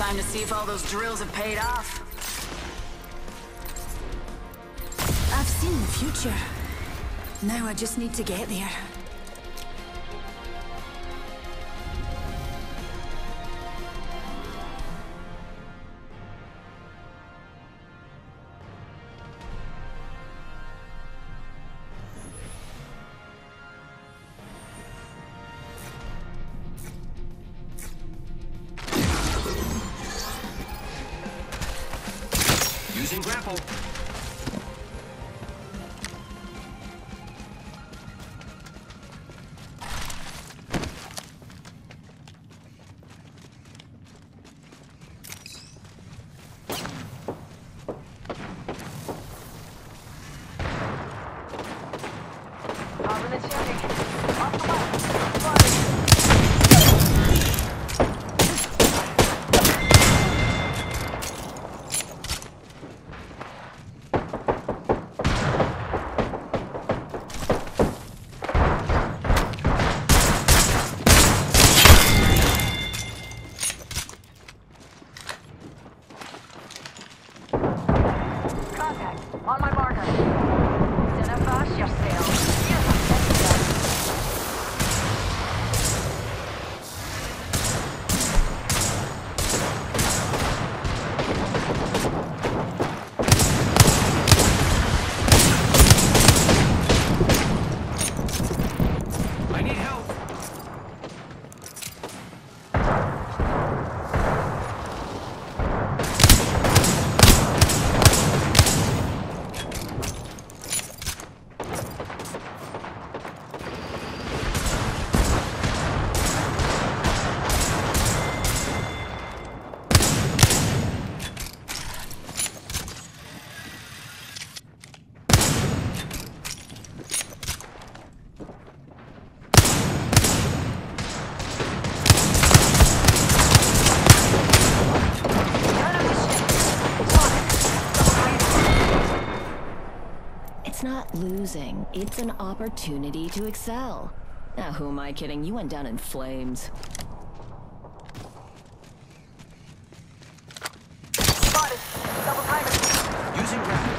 Time to see if all those drills have paid off. I've seen the future. Now I just need to get there. Using grapple. On my marker. Identify yourself. I need help. It's not losing, it's an opportunity to excel. Now, who am I kidding? You went down in flames. Spotted. Double timer. Using grapple.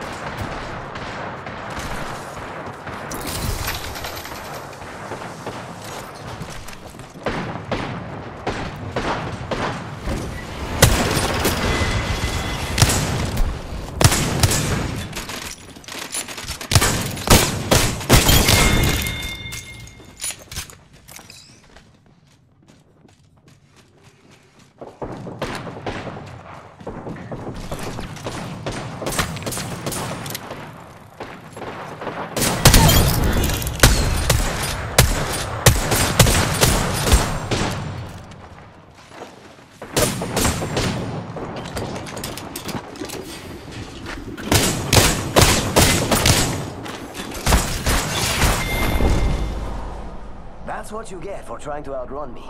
That's what you get for trying to outrun me.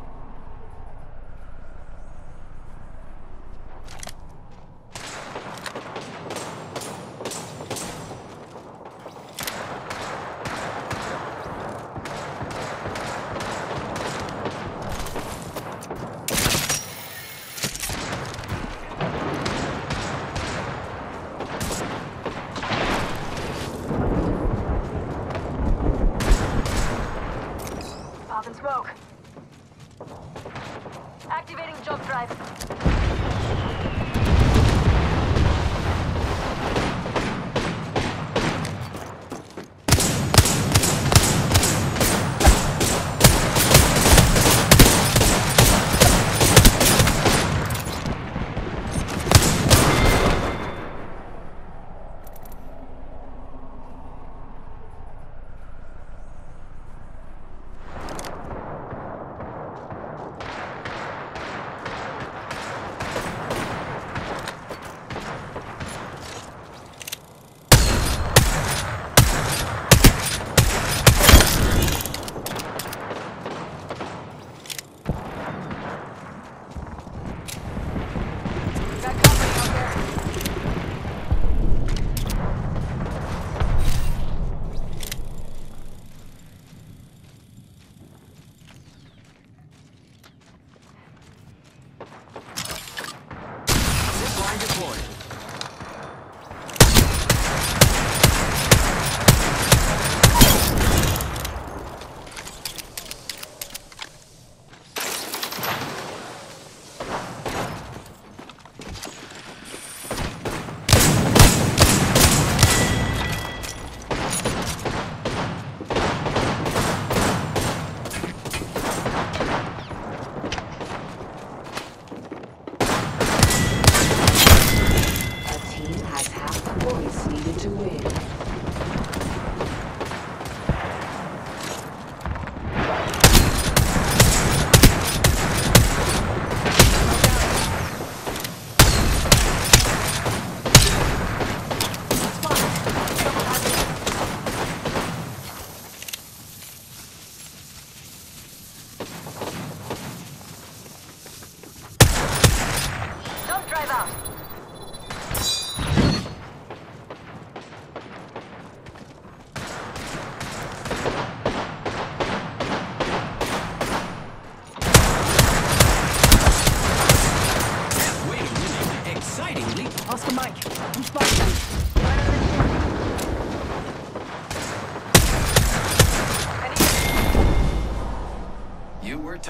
Popping smoke. Activating jump drive.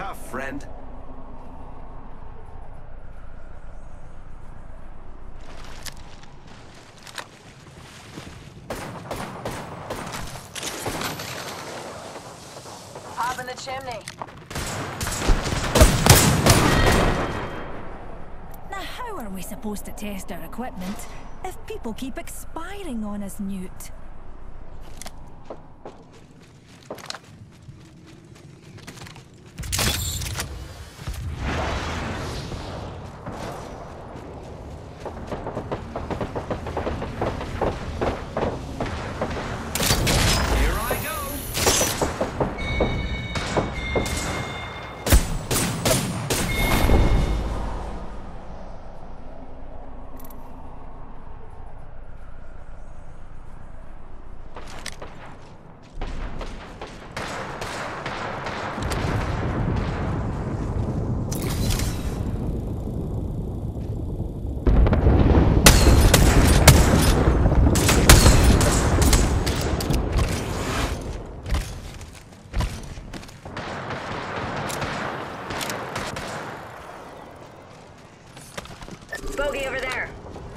tough, friend. Pop in the chimney. Now, how are we supposed to test our equipment if people keep expiring on us, Newt? Here I go. Bogey over there.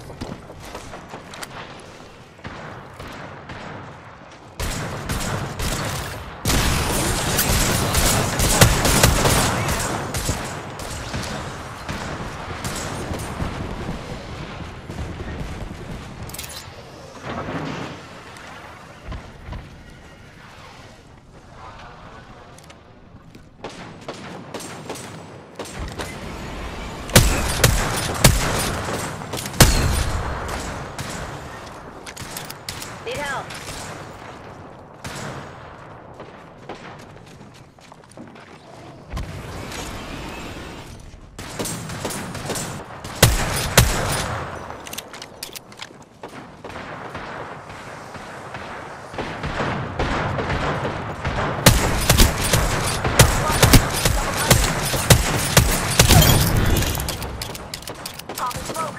Need help. Popping smoke.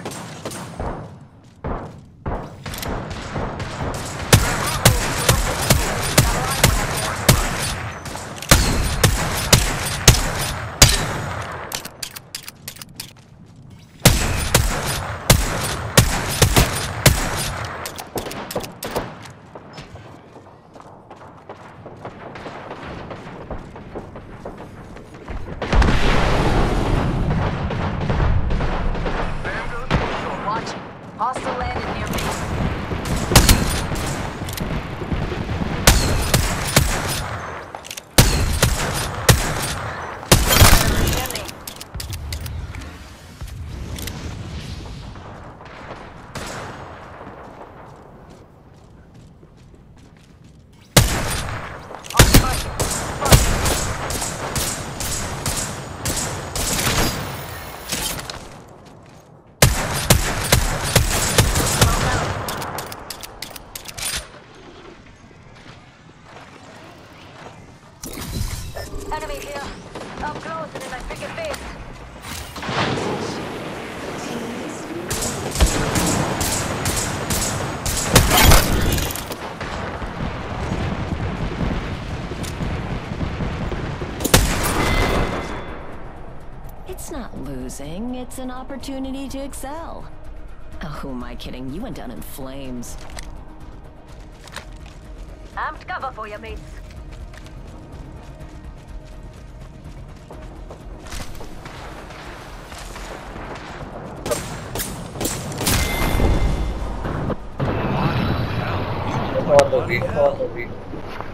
Watch. Hostile landed near me. Chimney. On target. Enemy here. Up close and in my freaking face. It's not losing, it's an opportunity to excel. Oh, who am I kidding? You went down in flames. Amped cover for you, mates. What the hell? You look like bloody hell.